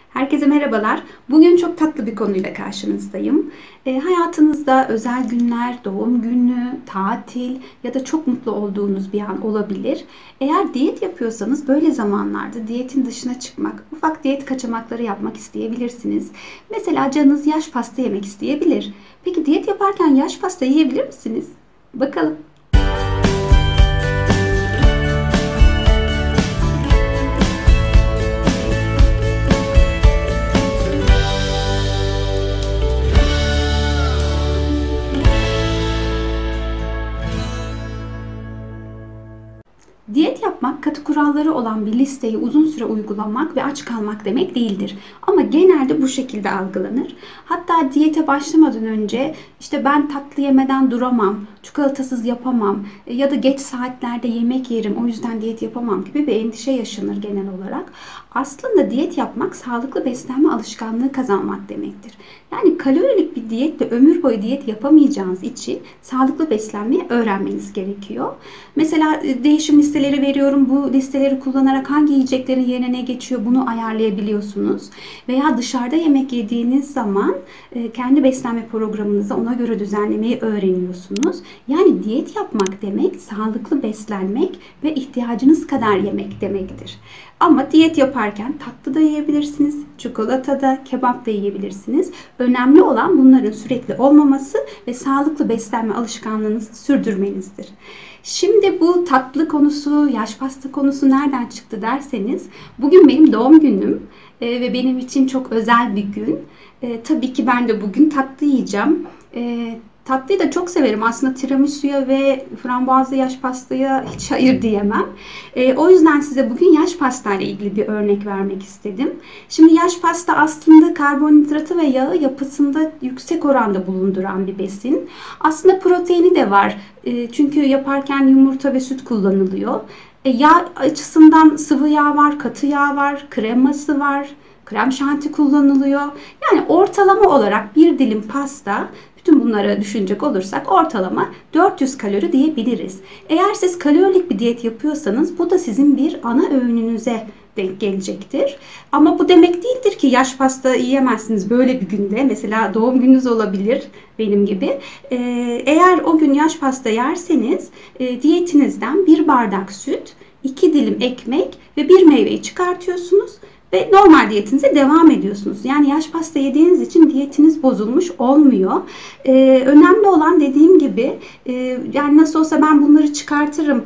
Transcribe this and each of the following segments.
Herkese merhabalar. Bugün çok tatlı bir konuyla karşınızdayım. Hayatınızda özel günler, doğum günü, tatil ya da çok mutlu olduğunuz bir an olabilir. Eğer diyet yapıyorsanız böyle zamanlarda diyetin dışına çıkmak, ufak diyet kaçamakları yapmak isteyebilirsiniz. Mesela canınız yaş pasta yemek isteyebilir. Peki diyet yaparken yaş pasta yiyebilir misiniz? Bakalım. Diyet yapmak, katı kuralları olan bir listeyi uzun süre uygulamak ve aç kalmak demek değildir. Ama genelde bu şekilde algılanır. Hatta diyete başlamadan önce işte ben tatlı yemeden duramam, çikolatasız yapamam ya da geç saatlerde yemek yerim, o yüzden diyet yapamam gibi bir endişe yaşanır genel olarak. Aslında diyet yapmak sağlıklı beslenme alışkanlığı kazanmak demektir. Yani kalorilik bir diyetle ömür boyu diyet yapamayacağınız için sağlıklı beslenmeyi öğrenmeniz gerekiyor. Mesela değişim listeleri veriyorum. Bu listeleri kullanarak hangi yiyeceklerin yerine ne geçiyor bunu ayarlayabiliyorsunuz. Veya dışarıda yemek yediğiniz zaman kendi beslenme programınızı ona göre düzenlemeyi öğreniyorsunuz. Yani diyet yapmak demek sağlıklı beslenmek ve ihtiyacınız kadar yemek demektir. Ama diyet yaparken tatlı da yiyebilirsiniz, çikolata da, kebap da yiyebilirsiniz. Önemli olan bunların sürekli olmaması ve sağlıklı beslenme alışkanlığınızı sürdürmenizdir. Şimdi bu tatlı konusu, yaş pasta konusu nereden çıktı derseniz, bugün benim doğum günüm ve benim için çok özel bir gün. Tabii ki ben de bugün tatlı yiyeceğim. Tatlıyı da çok severim. Aslında tiramisu'ya ve frambuazlı yaş pastaya hiç hayır diyemem. O yüzden size bugün yaş pasta ile ilgili bir örnek vermek istedim. Şimdi yaş pasta aslında karbonhidratı ve yağı yapısında yüksek oranda bulunduran bir besin. Aslında proteini de var. Çünkü yaparken yumurta ve süt kullanılıyor. Yağ açısından sıvı yağ var, katı yağ var, kreması var. Krem şanti kullanılıyor. Yani ortalama olarak bir dilim pasta, bütün bunları düşünecek olursak ortalama 400 kalori diyebiliriz. Eğer siz kalorilik bir diyet yapıyorsanız bu da sizin bir ana öğününüze denk gelecektir. Ama bu demek değildir ki yaş pasta yiyemezsiniz böyle bir günde. Mesela doğum gününüz olabilir benim gibi. Eğer o gün yaş pasta yerseniz diyetinizden bir bardak süt, 2 dilim ekmek ve bir meyveyi çıkartıyorsunuz. Ve normal diyetinize devam ediyorsunuz. Yani yaş pasta yediğiniz için diyetiniz bozulmuş olmuyor. Önemli olan dediğim gibi yani nasıl olsa ben bunları çıkartırım,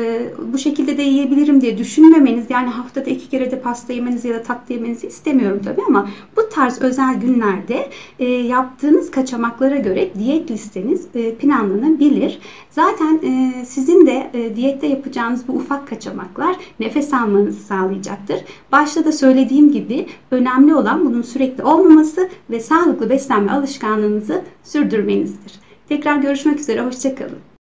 bu şekilde de yiyebilirim diye düşünmemeniz. Yani haftada 2 kere de pasta yemenizi ya da tatlı yemenizi istemiyorum tabii ama bu tarz özel günlerde yaptığınız kaçamaklara göre diyet listeniz planlanabilir. Zaten sizin de diyette yapacağınız bu ufak kaçamaklar nefes almanızı sağlayacaktır. Başta da söylediğim gibi önemli olan bunun sürekli olmaması ve sağlıklı beslenme alışkanlığınızı sürdürmenizdir. Tekrar görüşmek üzere, hoşça kalın.